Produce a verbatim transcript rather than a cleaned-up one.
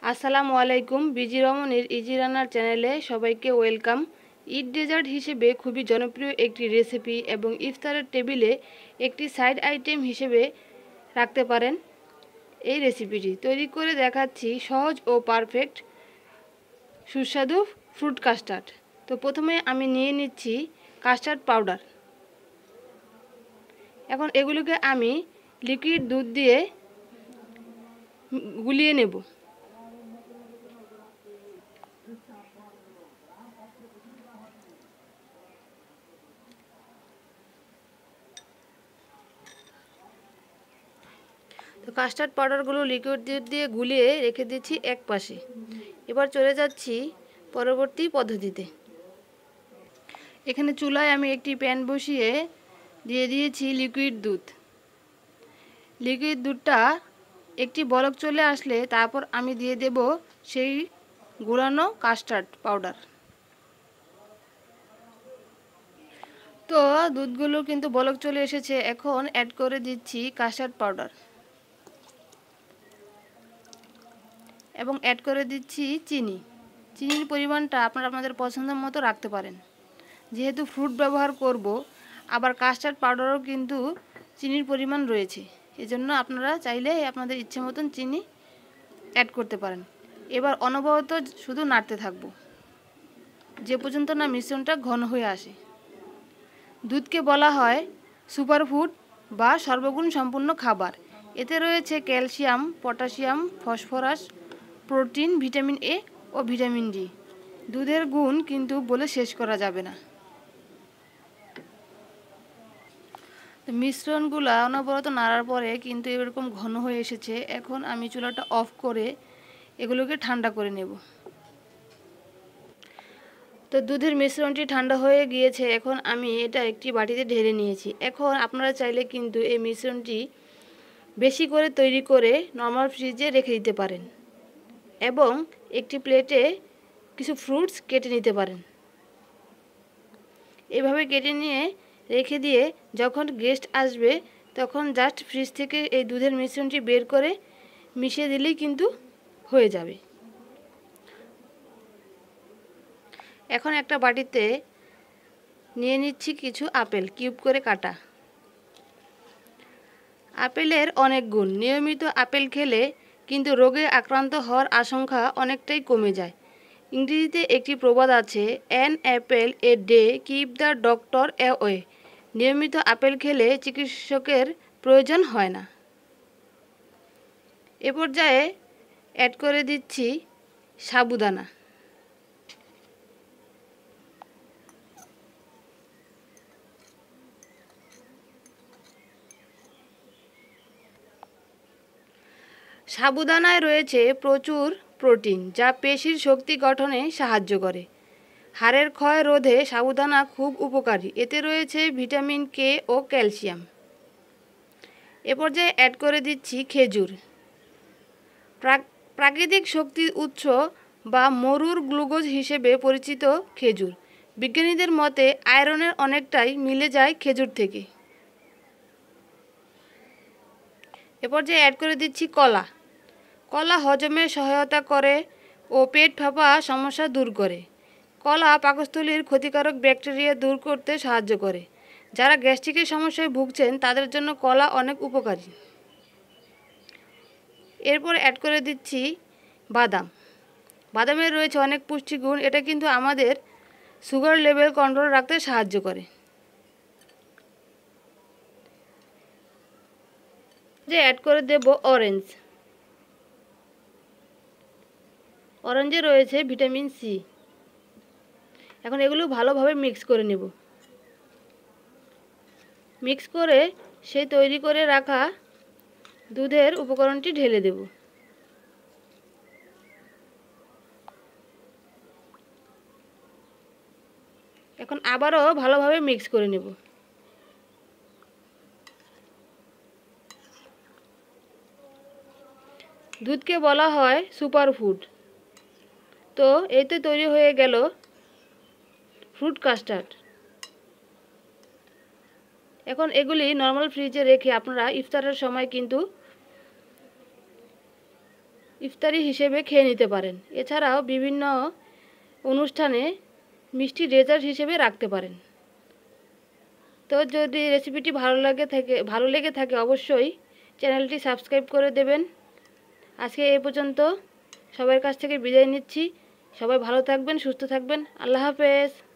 আসসালামু আলাইকুম। Busy রমনের easy রান্নার চ্যানেলে সবাইকে ওয়েলকাম। ঈদ ডেজার্ট হিসেবে খুবই জনপ্রিয় একটি রেসিপি এবং ইফতারের টেবিলে একটি সাইড আইটেম হিসেবে রাখতে পারেন। এই রেসিপিটি তৈরি করে দেখাচ্ছি সহজ ও পারফেক্ট সুস্বাদু ফ্রুট কাস্টার্ড। তো প্রথমে আমি নিয়ে নিচ্ছি কাস্টার্ড পাউডার। এখন এগুলোকে আমি লিকুইড দুধ দিয়ে গুলিয়ে নেব। তো কাস্টার্ড পাউডারগুলো লিকুইড দুধ দিয়ে গুলিয়ে রেখে দিচ্ছি এক পাশে। এবার চলে যাচ্ছি পরবর্তী পদ্ধতিতে। এখানে চুলায় আমি একটি প্যান বসিয়ে দিয়ে দিয়েছি লিকুইড দুধ। লিকুইড দুধটা একটি বলক চলে আসলে তারপর আমি দিয়ে দেব সেই গুঁড়ানো কাস্টার্ড পাউডার। তো দুধগুলো কিন্তু বলক চলে এসেছে, এখন অ্যাড করে দিচ্ছি কাস্টার্ড পাউডার এবং অ্যাড করে দিচ্ছি চিনি। চিনির পরিমাণটা আপনারা আপনাদের পছন্দ মতো রাখতে পারেন। যেহেতু ফ্রুট ব্যবহার করব, আবার কাস্টার্ড পাউডারও কিন্তু চিনির পরিমাণ রয়েছে, এজন্য আপনারা চাইলে আপনাদের ইচ্ছে মতন চিনি অ্যাড করতে পারেন। এবার অনবরত শুধু নাড়তে থাকব যে পর্যন্ত না মিশ্রণটা ঘন হয়ে আসে। দুধকে বলা হয় সুপারফুড বা সর্বগুণ সম্পূর্ণ খাবার। এতে রয়েছে calcium, potassium, phosphorus, protein, vitamin A ও ভিটামিন ডি। দুধের গুণ কিন্তু বলে শেষ করা যাবে না। মিশ্রণগুলো অনবরত নাড়ার পরে কিন্তু এরকম ঘন হয়ে এসেছে। এখন আমি চুলাটা অফ করে এগুলোকে ঠান্ডা করে নেব। তো দুধের মিশ্রণটি ঠান্ডা হয়ে গিয়েছে, এখন আমি এটা একটি বাটিতে ঢেলে নিয়েছি। এখন আপনারা চাইলে কিন্তু এই মিশ্রণটি বেশি করে তৈরি করে নরমাল ফ্রিজে রেখে দিতে পারেন এবং একটি প্লেটে কিছু ফ্রুটস কেটে নিতে পারেন। এভাবে কেটে নিয়ে রেখে দিয়ে যখন গেস্ট আসবে তখন জাস্ট ফ্রিজ থেকে এই দুধের মিশ্রণটি বের করে মিশিয়ে দিলেই কিন্তু হয়ে যাবে। এখন একটা বাটিতে নিয়ে নিচ্ছি কিছু আপেল কিউব করে কাটা। আপেলের অনেক গুণ। নিয়মিত আপেল খেলে কিন্তু রোগে আক্রান্ত হওয়ার আশঙ্কা অনেকটাই কমে যায়। ইংরেজিতে একটি প্রবাদ আছে, an apple a day keep the doctor away. নিয়মিত আপেল খেলে চিকিৎসকের প্রয়োজন হয় না। এ পর্যায়ে অ্যাড করে দিচ্ছি সাবুদানা। সাবুদানায় রয়েছে প্রচুর প্রোটিন, যা পেশির শক্তি গঠনে সাহায্য করে। হাড়ের ক্ষয় রোধে সাবুদানা খুব উপকারী। এতে রয়েছে ভিটামিন কে ও ক্যালসিয়াম। এ পর্যায়ে অ্যাড করে দিচ্ছি খেজুর। প্রাকৃতিক শক্তির উৎস বা মরুর গ্লুকোজ হিসেবে পরিচিত খেজুর। বিজ্ঞানীদের মতে আয়রনের অনেকটাই মিলে যায় খেজুর থেকে। এ পর্যায়ে অ্যাড করে দিচ্ছি কলা। কলা হজমে সহায়তা করে ও পেট ফাঁপা সমস্যা দূর করে। কলা পাকস্থলীর ক্ষতিকারক ব্যাকটেরিয়া দূর করতে সাহায্য করে। যারা গ্যাস্ট্রিকের সমস্যায় ভুগছেন তাদের জন্য কলা অনেক উপকারী। এরপর অ্যাড করে দিচ্ছি বাদাম। বাদামের রয়েছে অনেক পুষ্টিগুণ। এটা কিন্তু আমাদের সুগার লেভেল কন্ট্রোল রাখতে সাহায্য করে। যে অ্যাড করে দেব অরেঞ্জ। অরেঞ্জে রয়েছে ভিটামিন সি। এখন এগুলো ভালোভাবে মিক্স করে নেব। মিক্স করে সেই তৈরি করে রাখা দুধের উপকরণটি ঢেলে দেব। এখন আবারও ভালোভাবে মিক্স করে নেব। দুধকে বলা হয় সুপারফুড। তো এতে তৈরি হয়ে গেল ফ্রুট কাস্টার্ড। এখন এগুলি নরমাল ফ্রিজে রেখে আপনারা ইফতারের সময় কিন্তু ইফতারি হিসেবে খেয়ে নিতে পারেন। এছাড়াও বিভিন্ন অনুষ্ঠানে মিষ্টি ডেজার্ট হিসেবে রাখতে পারেন। তো যদি রেসিপিটি ভালো লাগে থাকে ভালো লেগে থাকে অবশ্যই চ্যানেলটি সাবস্ক্রাইব করে দেবেন। আজকে এই পর্যন্ত, সবার কাছ থেকে বিদায় নিচ্ছি। সবাই ভালো থাকবেন, সুস্থ থাকবেন। আল্লাহ হাফেজ।